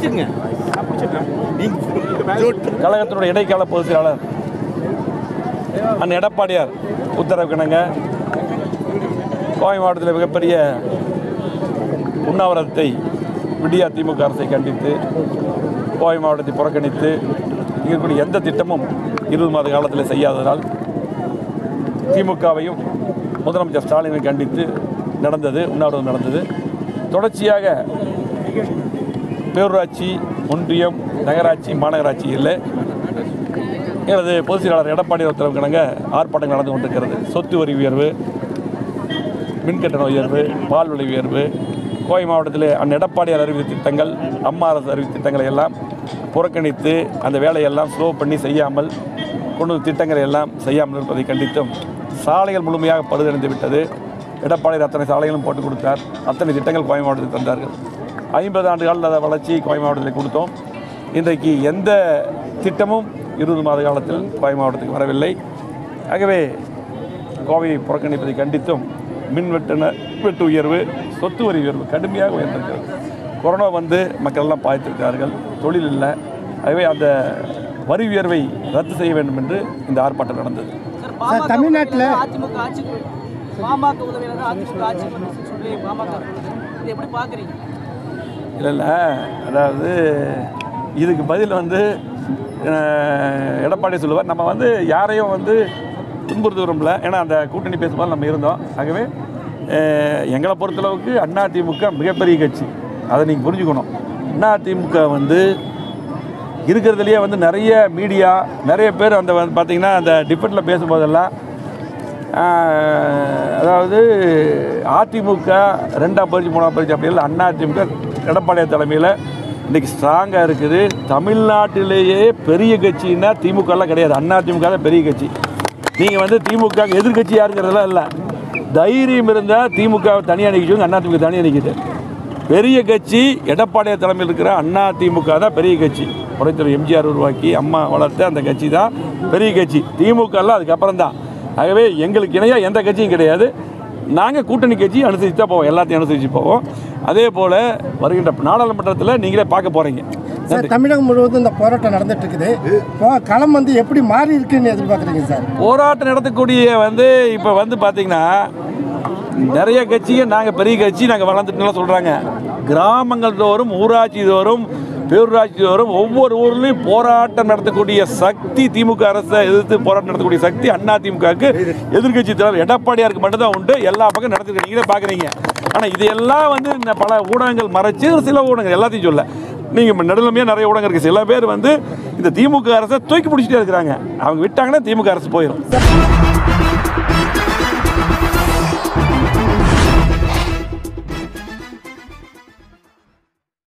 கழகத்தினுடைய இடைக்கால பொதுச் செயலாளர் அண்ணன் எடப்பாடியார் உத்தரவு கிணங்க கோவை மாவட்டத்தில் மிகப்பெரிய உண்ணாவிரதத்தை விடியா திமுக அரசை கண்டித்து கோவை மாவட்டத்தை புறக்கணித்து இருக்கக்கூடிய எந்த திட்டமும் 20 மாத காலத்தில் செய்யாததால் திமுகவையும் முதலமைச்சர் ஸ்டாலினை கண்டித்து நடந்தது உண்ணாவிரதம் நடந்தது. தொடர்ச்சியாக பேரூராட்சி, ஒன்றியம், நகராட்சி, மாநகராட்சியில் எனது பொதுச் செயலாளர் எடப்பாடி உத்தரவு கிணங்க ஆர்ப்பாட்டங்கள் நடந்து கொண்டிருக்கிறது. சொத்து வரி உயர்வு, மின்கட்டண உயர்வு, பால் விலை உயர்வு, கோவை மாவட்டத்தில் அண்ணன் எடப்பாடியார் அறிவித்த திட்டங்கள், அம்மா அரசு அறிவித்த திட்டங்களை எல்லாம் புறக்கணித்து அந்த வேலையெல்லாம் ஸ்லோ பண்ணி செய்யாமல் கொண்டு திட்டங்களை எல்லாம் செய்யாமல் இருப்பதை கண்டித்தும் சாலைகள் முழுமையாக பழுதடைந்து விட்டது. எடப்பாடியார் அத்தனை சாலைகளும் போட்டு கொடுத்தார். அத்தனை திட்டங்கள் கோவை மாவட்டத்தில் தந்தார்கள். 50 ஆண்டு கால வளர்ச்சி கோவை மாவட்டத்தில் கொடுத்தோம். இன்றைக்கு எந்த திட்டமும் 20 மாத காலத்தில் கோவை மாவட்டத்துக்கு வரவில்லை. ஆகவே கோவையை புறக்கணிப்பதை கண்டித்தும் மின் வெட்டு உயர்வு, சொத்து வரி உயர்வு கடுமையாக உயர்ந்திருக்கிறது. கொரோனா வந்து மக்கள் எல்லாம் பாதித்திருக்கிறார்கள், தொழில் இல்லை. ஆகவே அந்த வரி உயர்வை ரத்து செய்ய வேண்டும் என்று இந்த ஆர்ப்பாட்டம் நடந்தது. தமிழ்நாட்டில் இல்லை இல்லை, அதாவது இதுக்கு பதில் வந்து எடப்பாடி சொல்லுவார். நம்ம வந்து யாரையும் வந்து துன்புறுத்த விரும்பல. ஏன்னா அந்த கூட்டணி பேசும்போது நம்ம இருந்தோம். ஆகவே எங்களை பொறுத்தளவுக்கு அதிமுக மிகப்பெரிய கட்சி, அதை நீங்கள் புரிஞ்சுக்கணும். அதிமுக வந்து இருக்கிறதுலையே வந்து நிறைய மீடியா, நிறைய பேர் அந்த பார்த்திங்கன்னா அந்த டிபேட்டில் பேசும்போதெல்லாம் அதாவது அதிமுக 2ஆம் பரிசு 3ஆம் பரிசு அப்படி இல்லை, அதிமுக எடப்பாடியார் தலைமையில் இன்றைக்கி ஸ்ட்ராங்காக இருக்குது. தமிழ்நாட்டிலேயே பெரிய கட்சின்னா திமுகலாம் கிடையாது, அதிமுக தான் பெரிய கட்சி. நீங்கள் வந்து திமுக எதிர்கட்சி யாருங்கிறதெல்லாம் இல்லை. தைரியம் இருந்தால் திமுக தனியாக நிற்கிச்சுங்க, அதிமுக தனியாக நிற்கிது. பெரிய கட்சி எடப்பாடியார் தலைமையில் இருக்கிற அதிமுக தான் பெரிய கட்சி. புரட்சித்தலைவர் எம்ஜிஆர் உருவாக்கி அம்மா வளர்த்த அந்த கட்சி தான் பெரிய கட்சி. திமுகலாம் அதுக்கப்புறம் தான். ஆகவே எங்களுக்கு இணையாக எந்த கட்சியும் கிடையாது. நாங்கள் கூட்டணி கட்சி அனுசரித்து தான் போவோம், எல்லாத்தையும் அனுசரித்து போவோம். அதே போல் வருகின்ற நாடாளுமன்றத்தில் நீங்களே பார்க்க போகிறீங்க. சார், தமிழகம் முழுவதும் இந்த போராட்டம் நடந்துட்டு இருக்குது. களம் வந்து எப்படி மாறி இருக்குன்னு எதிர்பார்க்குறீங்க சார்? போராட்டம் நடத்தக்கூடிய வந்து இப்போ வந்து பார்த்தீங்கன்னா நிறைய கட்சியை நாங்கள் பெரிய கட்சி நாங்கள் வளர்ந்துட்டுலாம் சொல்கிறாங்க. கிராமங்கள் தோறும், ஊராட்சி தோறும், பேரூராட்சி தோறும் ஒவ்வொரு ஊர்லேயும் போராட்டம் நடத்தக்கூடிய சக்தி, திமுக அரசை எதிர்த்து போராட்டம் நடத்தக்கூடிய சக்தி அதிமுகவுக்கு எதிர்கட்சி தலைவர் எடப்பாடியாருக்கு மட்டும்தான் உண்டு. எல்லா பக்கம் நடத்திருக்க நீங்களே பார்க்குறீங்க. ஆனால் இதையெல்லாம் வந்து பல ஊடகங்கள் மறைச்சு, சில ஊடகங்கள் எல்லாத்தையும் சொல்ல நீங்கள் நடுநிலைமையாக நிறைய ஊடகம் இருக்குது. சில பேர் வந்து இந்த திமுக அரசை தூக்கி பிடிச்சிட்டே இருக்கிறாங்க. அவங்க விட்டாங்கன்னா திமுக அரசு போயிடும்.